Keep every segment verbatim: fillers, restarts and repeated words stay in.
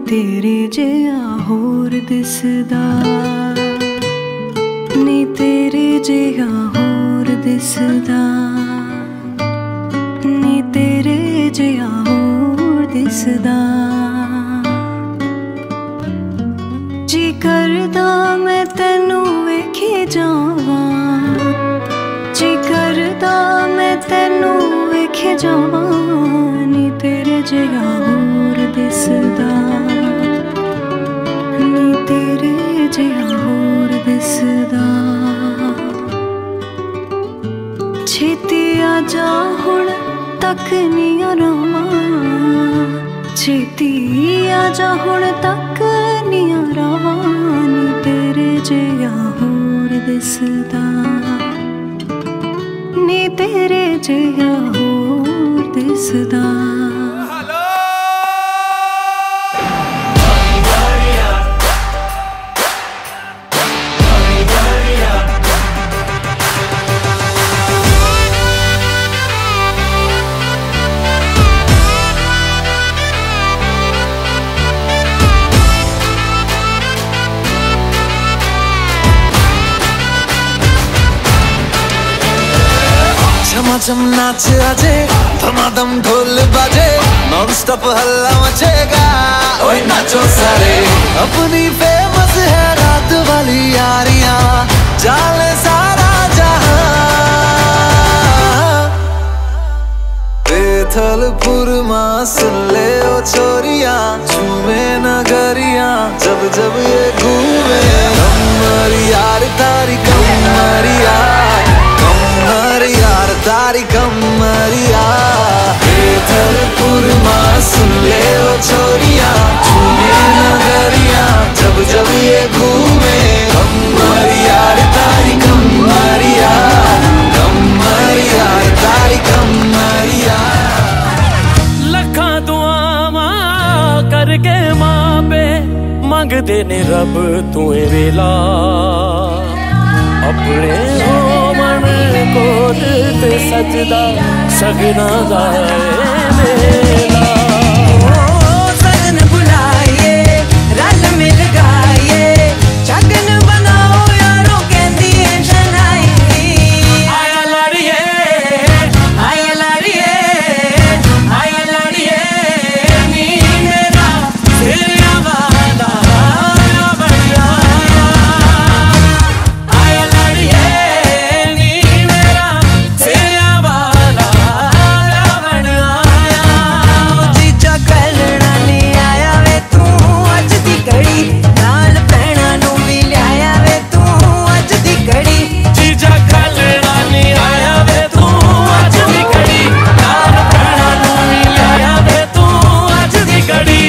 तेरे जिया होर दिसदा, नी तेरे जिया होर दिसदा, नी तेरे जिया होर दिसदा। जी करदा मैं तैनू वेखी जावां, जी करदा मैं तैनू वेखी जावां, नी तेरे जिया होर दिसदा, नी तेरे जिया होर दिसदा। छेती आजा हुण तक नी आरावां, छेती आजा हुण तक नी आरावां, नी तेरे जिया होर दिसदा, नी तेरे जिया होर दिसदा। झमाझम नाच आजे, धमाधम ढोल बाजे, नॉन स्टॉप हल्ला मचेगा, ओए नाचो सारे। अपनी फेमस है रात वाली यारियां, जाले सारा जहां। बेथलपुर मां सुन ले ओ छोरियां, झूमे नगरियां जब जब ये घूमे। कमर यार तारी कमर यार, कमर यार तारी कमरिया। बेथलपुर मां सुन ले ओ छोरियां, झूमे नगरियां जब जब ये घूमे। कमर यार तारी कमरिया, कमर यार तारी कमरिया। लखा दुआवां करके मां पे मंगदे ने रब तू वेला, अपने होवन कोल ते सजदा सगना दा मेला। सजन बुलाइए रल मिल गाइए, शगन बनाओ यारों कहंदी है शनाई। आया लाड़िए आया लाड़िए आया लाड़िए, नी मेरा सिरिया वाला बढ़िया। आया लाड़िए नी मेरा सिरिया वाला बन आया। जीजा कलना नी आया वे तू अज दी घड़ी, नाल भैणा नू भी लिया वे तू अज दी घड़ी। जीजा कलना नी आया वे तू अज दी घड़ी, नाल भैणा नू भी लिया वे तू अज दी घड़ी।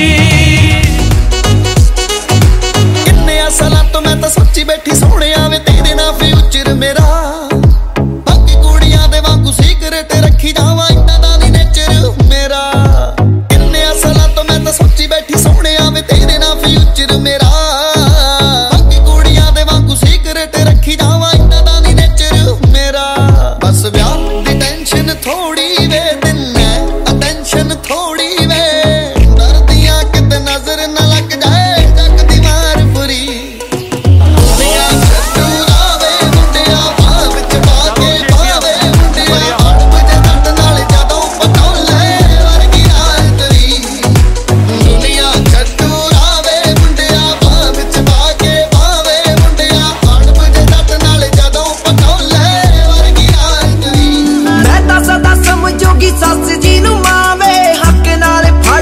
किन्ने सालां तो मैं तां सोची बैठी सोहणिया वे तेरे नाल फ्यूचर मेरा। बाकी कुड़ियां दे वांगू सीक्रेट रखी जावां, इन्ना दा नी नेचर मेरा। किन्ने सालां तो मैं तां सोची बैठी सोहणिया वे तेरे नाल फ्यूचर मेरा। बाकी कुड़ियां दे वांगू सीक्रेट रखी जावां, इन्ना दा नी नेचर मेरा। बस ब्याह दी टेंशन थोड़ी वे, दिन है अटेंशन थोड़ी वे। डरदियां किते नजर न लग जाए जग दी मार पूरी। दुनिया छड्डू रावे मुंडिया, बाह विच पाके पावे मुंडिया। अड़ बजे दंद नाल जदों पटोले वर्गी रात दी। दुनिया छड्डू रावे मुंडिया, बाह विच पाके पावे मुंडिया। अड़ बजे दंद नाल जदों पटोले वर्गी रात दी। मैं दस दस समझोगी सस जी नू मावे, हक नाल फड़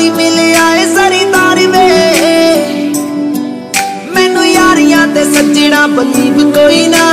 ही मिले आए सरीदार वे मैनू यारियां ते सज्जना बलीव कोई ना